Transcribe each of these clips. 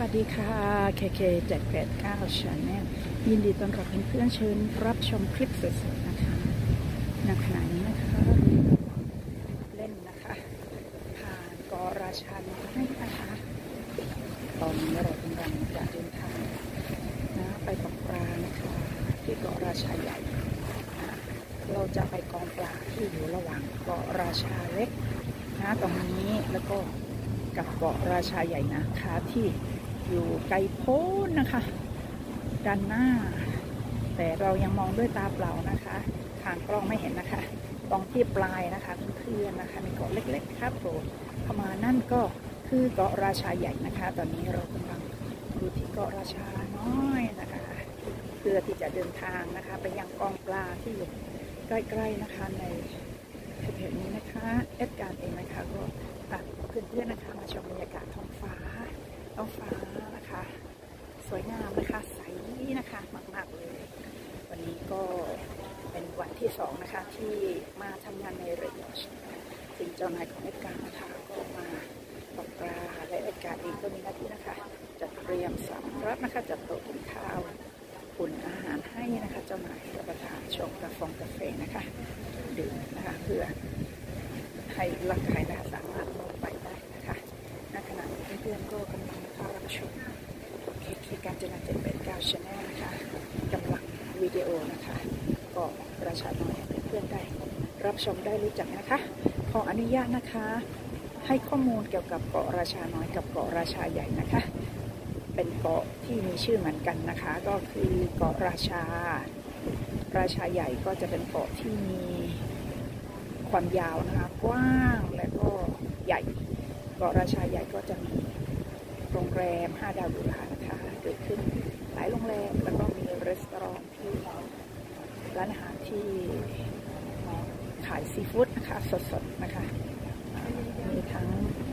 วัสดีค่ะเค789 Channel ยินดีต้อนรับเพื่อนๆเชิญรับชมคลิปสดๆนะคะณขณะนี้นะคะเล่นนะคะผ่านเกาะราชาน้อยนะคะตอนนี้เรากำลังจะเดินทางนะไปตกปลานะคะที่เกาะราชาใหญ่เราจะไปกองปลาที่อยู่ระหว่างเกาะราชาเล็กนะตรงนี้แล้วก็กับเกาะราชาใหญ่นะคะที่อยู่ไกลโพ้นนะคะด้านหน้าแต่เรายังมองด้วยตาเปล่านะคะทางกล้องไม่เห็นนะคะตรงที่ปลายนะคะเพื่อนๆนะคะมีเกาะเล็กๆครับโผล่เข้ามานั่นก็คือเกาะราชาใหญ่นะคะตอนนี้เรากำลังอยู่ที่เกาะราชาน้อยนะคะเพื่อที่จะเดินทางนะคะไปยังกองปลาที่อยู่ใกล้ๆนะคะในแถวๆนี้นะคะเอ็ดการเองนะคะก็เพื่อนๆนะคะมาชมบรรยากาศท้องฟ้านะคะสวยงามนะคะใสนะคะมากๆเลยวันนี้ก็เป็นวันที่2นะคะที่มาทำงานในเรือซึ่งเจ้านายของเอ็ดการนะคะก็มาตกปลาและเอ็ดการเองก็มีหน้าที่นะคะจัดเตรียมสำรับนะคะจัดโต๊ะกินข้าวอุ่นอาหารให้นะคะเจ้านายรับประทานชงกาแฟนะคะดื่มนะคะเพื่อให้ร่างกายนะคะสามารถลงไปได้นะคะณขณะนี้เพื่อนๆก็กำลังรับชมการจนา789 Channel นะคะกำลังวิดีโอนะคะก็ประชาน้อยเพื่อนๆได้รับชมได้รู้จักนะคะขออนุญาตนะคะให้ข้อมูลเกี่ยวกับเกาะราชาน้อยกับเกาะราชาใหญ่นะคะเป็นเกาะที่มีชื่อเหมือนกันนะคะก็คือเกาะราชาใหญ่ก็จะเป็นเกาะที่มีความยาวนะคะกว้างและก็ใหญ่เกาะราชาใหญ่ก็จะมีโรงแรม5 ดาวหรูหรานะคะเกิดขึ้นหลายโรงแรมแล้วก็มีรีสอร์ทที่ร้านอาหารที่ขายซีฟู้ดนะคะสดๆนะคะมีทั้ง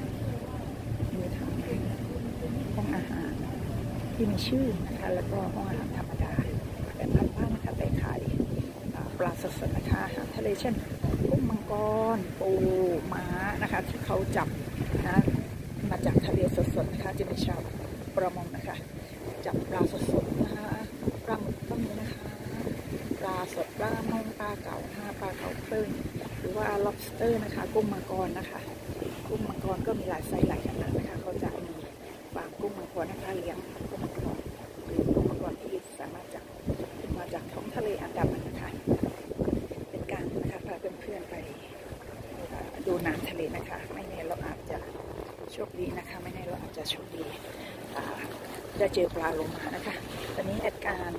ห้องอาหารที่มีชื่อนะคะแล้วก็ห้องอาหารธรรมดาแบบบ้านๆนะคะแต่ขายปลาสดๆนะคะอาหารทะเลเช่นกุ้งมังกรปูม้านะคะที่เขาจับนะมาจากทะเลสดๆนะคะจะมีชาวประมงนะคะจับปลาสดๆนะคะปลาหมึกก็มีนะคะปลาสดปลามงปลาเก๋านะคะปลาเก๋าเครื่องหรือว่า lobster นะคะกุ้งมังกรนะคะกุ้งมังกรก็มีหลายไซส์หลายขนาดนะคะเขาจะมีฟาร์มกุ้งมังกรนะคะเลี้ยงกุ้งมังกรหรือกุ้งมังกรที่สามารถจับมาจากท้องทะเลอันดามันนะคะเป็นการนะคะพาเพื่อนๆไปดูน้ำทะเลนะคะไม่แน่เราอาจจะโชคดีนะคะไม่แน่เราอาจจะโชคดีจะเจอปลาโลมานะคะตอนนี้แอดการ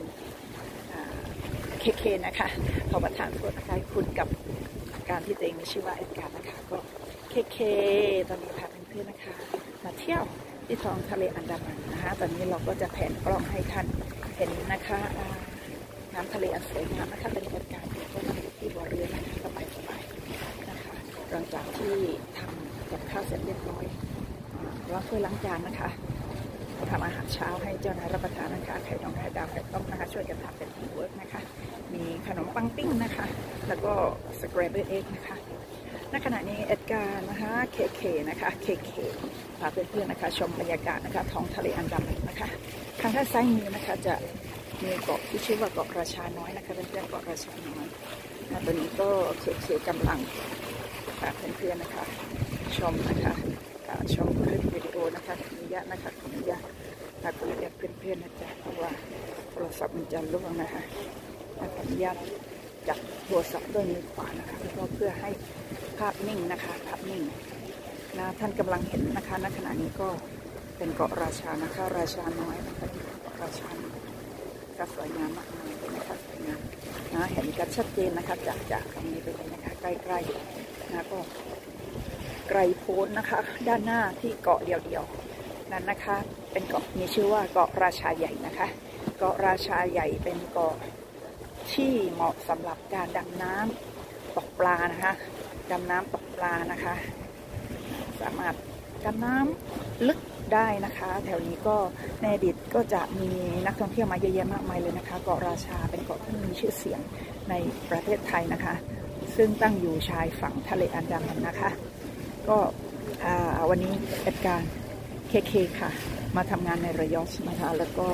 เคนะคะขอประทานโทษนะคะคุณกับการที่ตัวเองมีชื่อว่าแอดการนะคะก็เคตอนนี้พาเพื่อนๆนะคะมาเที่ยวที่ท้องทะเลอันดามันนะคะตอนนี้เราก็จะแผนกล้องให้ท่านเห็นนะคะน้ำทะเลอันสวยงามนะคะเป็นแอดการก็มาอยู่ที่บ่อเรือนะคะสบายๆนะคะหลังจากที่ทำกับข้าวเสร็จเรียบร้อยล้างถ้วยล้างจานนะคะทำอาหารเช้าให้เจ้านายรับประทานนะคะไข่ดองไข่ดาวไข่ต้มนะคะช่วยกันทำเป็นทีมเวิร์กนะคะมีขนมปังปิ้งนะคะแล้วก็สแครบเบิลเอ็กนะคะณขณะนี้เอ็ดการนะคะเคนะคะเคพาเพื่อนๆนะคะชมบรรยากาศนะคะท้องทะเลอันดามันนะคะทางด้านซ้ายมือนะคะจะมีเกาะที่ชื่อว่าเกาะราชาน้อยนะคะเป็นเกาะราชาน้อยตอนนี้ก็เคกำลังพาเพื่อนๆนะคะชมนะคะชมคลิปวิดีโอนะคะขออนุญาตนะคะขออนุญาตเพื่อนๆนะจ๊ะเพราะว่าโทรศัพท์มันจะล่วงนะคะขออนุญาตจับโทรศัพท์ด้วยมือขวานะคะเพื่อให้ภาพนิ่งนะคะภาพนิ่งนะท่านกำลังเห็นนะคะณขณะนี้ก็เป็นเกาะราชานะคะราชาน้อยนะคะเกาะราชาก็สวยงามมากเลยนะคะสวยงามนะเห็นกันชัดเจนนะคะจากตรงนี้ไปเลยนะคะใกล้ๆนะก็ไกลโพ้นนะคะด้านหน้าที่เกาะเดียวๆนั้นนะคะเป็นเกาะมีชื่อว่าเกาะราชาใหญ่นะคะเกาะราชาใหญ่เป็นเกาะที่เหมาะสำหรับการดำน้ำตกปลานะคะดำน้ำตกปลานะคะสามารถดำน้ำลึกได้นะคะแถวนี้ก็ในอดีตก็จะมีนักท่องเที่ยวมาเยอะแยะมากมายเลยนะคะเกาะราชาเป็นเกาะที่มีชื่อเสียงในประเทศไทยนะคะซึ่งตั้งอยู่ชายฝั่งทะเลอันดามันนะคะก็วันนี้เป็นการเคค่ะมาทำงานในระยองนะคะแล้วก็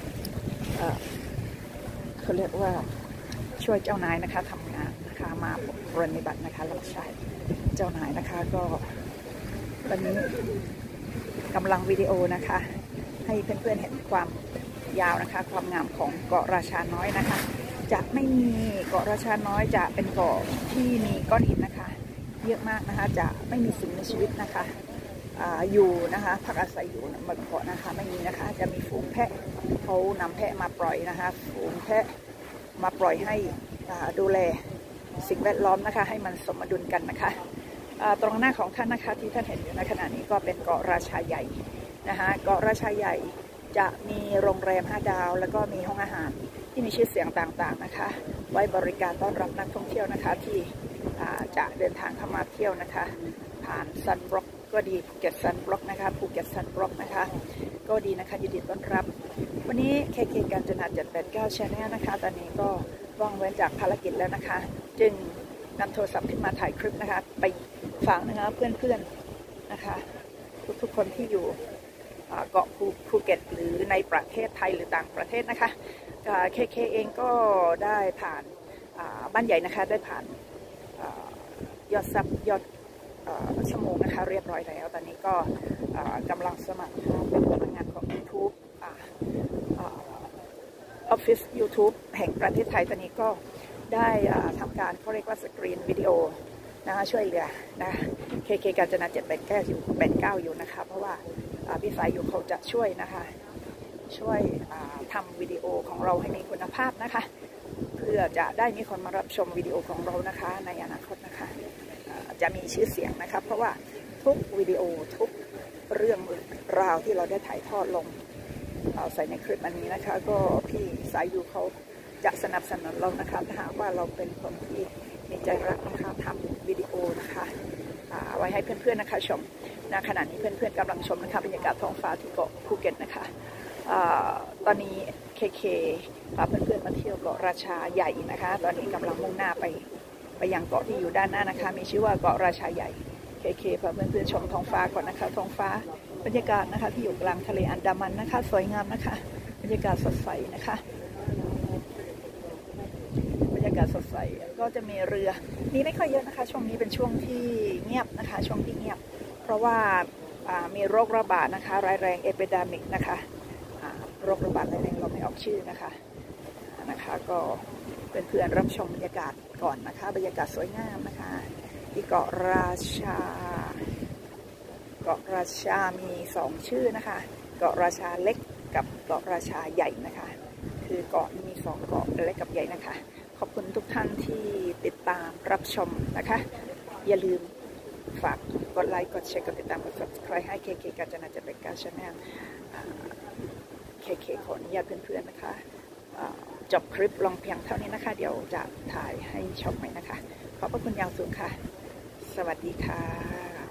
เขาเรียกว่าช่วยเจ้านายนะคะทำงานนะคะมาปฏิบัตินะคะรับใช้เจ้านายนะคะก็ตอนนี้กำลังวิดีโอนะคะให้เพื่อนๆเห็นความยาวนะคะความงามของเกาะราชาน้อยนะคะจะไม่มีเกาะราชาน้อยจะเป็นเกาะที่มีก้อนหินนะคะเยอะมากนะคะจะไม่มีสิ่งมีชีวิตนะคะอยู่นะคะพักอาศัยอยู่บนเกาะนะคะไม่มีนะคะจะมีฝูงแพะเขานำแพะมาปล่อยนะคะฝูงแพะมาปล่อยให้ดูแลสิ่งแวดล้อมนะคะให้มันสมดุลกันนะคะตรงหน้าของท่านนะคะที่ท่านเห็นอยู่ในขณะนี้ก็เป็นเกาะราชาใหญ่นะคะเกาะราชาใหญ่จะมีโรงแรม5 ดาวแล้วก็มีห้องอาหารที่มีชื่อเสียงต่างๆนะคะไว้บริการต้อนรับนักท่องเที่ยวนะคะที่จะเดินทางเข้ามาเที่ยวนะคะผ่านซันบล็อกก็ดีภูเก็ตซันบล็อกนะคะภูเก็ตซันบล็อกนะคะก็ดีนะคะยินดีต้อนรับวันนี้KKกาญจนา789 Channelนะคะตอนนี้ก็ว่างเว้นจากภารกิจแล้วนะคะจึงนำโทรศัพท์ขึ้นมาถ่ายคลิปนะคะไปฝากนะคะเพื่อนๆนะคะทุกๆคนที่อยู่เกาะภูเก็ตหรือในประเทศไทยหรือต่างประเทศนะคะKKเองก็ได้ผ่านบ้านใหญ่นะคะได้ผ่านยอดซับยอดชั่วโมงนะคะเรียบร้อยแล้วตอนนี้ก็กำลังสมัครเป็นพนักงานของ YouTube ออฟฟิศ YouTube แห่งประเทศไทยตอนนี้ก็ได้ทำการเขาเรียกว่าสกรีนวิดีโอนะคะช่วยเหลือนะKKกาญจนา789อยู่นะคะเพราะว่าพี่สายอยู่เขาจะช่วยนะคะช่วยทำวิดีโอของเราให้มีคุณภาพนะคะเพื่อจะได้มีคนมารับชมวิดีโอของเรานะคะในอนาคตนะคะจะมีชื่อเสียงนะคะเพราะว่าทุกวิดีโอทุกเรื่องราวที่เราได้ถ่ายทอดลงใส่ในคลิปอันนี้นะคะก็พี่สายอยู่เขาจะสนับสนุนเรานะคะถ้าหากว่าเราเป็นคนที่มีใจรักนะคะทำวิดีโอนะคะไว้ให้เพื่อนๆนะคะชมนะขณะนี้เพื่อนๆกำลังชมนะคะบรรยากาศท้องฟ้าที่เกาะภูเก็ตนะคะตอนนี้KKพาเพื่อนๆมาเที่ยวเกาะราชาใหญ่นะคะตอนนี้กำลังมุ่งหน้าไปยังเกาะที่อยู่ด้านหน้านะคะมีชื่อว่าเกาะราชาใหญ่KKพาเพื่อนๆชมท้องฟ้าก่อนนะคะท้องฟ้าบรรยากาศนะคะที่อยู่กลางทะเลอันดามันนะคะสวยงามนะคะบรรยากาศสดใสนะคะบรรยากาศสดใสก็จะมีเรือมีไม่ค่อยเยอะนะคะช่วงนี้เป็นช่วงที่เงียบนะคะช่วงที่เงียบเพราะว่ามีโรคระบาดนะคะร้ายแรงเอพิดามิกนะคะโรคระบาดร้ายแรงเราไม่ออกชื่อนะคะก็เป็นเพื่อนรับชมบรรยากาศก่อนนะคะบรรยากาศสวยงามนะคะที่เกาะราชามี2ชื่อนะคะเกาะราชาเล็กกับเกาะราชาใหญ่นะคะคือเกาะมี2เกาะเล็กกับใหญ่นะคะขอบคุณทุกท่านที่ติดตามรับชมนะคะอย่าลืมฝากกดไลค์กดแชร์กดติดตามกด subscribe ให้ KK กาญจนา789 Channel KK ขออนุญาตเพื่อนๆนะคะจบคลิปลงเพียงเท่านี้นะคะเดี๋ยวจะถ่ายให้ชมใหม่นะคะขอบพระคุณอย่างสูงค่ะสวัสดีค่ะ